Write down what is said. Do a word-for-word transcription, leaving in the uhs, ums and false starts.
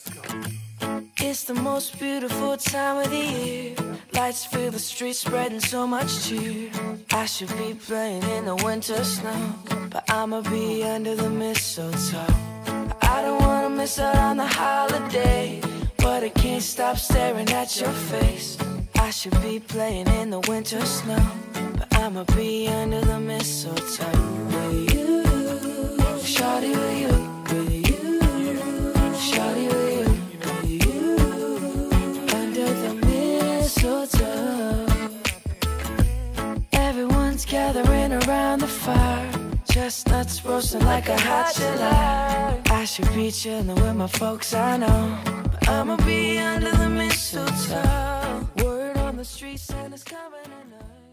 It's the most beautiful time of the year. Lights fill the streets, spreading so much cheer. I should be playing in the winter snow, but I'ma be under the mistletoe. I don't wanna miss out on the holiday, but I can't stop staring at your face. I should be playing in the winter snow, but I'ma be under the mistletoe. With you, shawty, with you, with you, shawty, with you, with you, under the mistletoe. Everyone's gathering around the fire, chestnuts roasting like a hot July. I should be chilling with my folks, I know, but I'ma be under the mistletoe. Word on the street, Santa's coming tonight.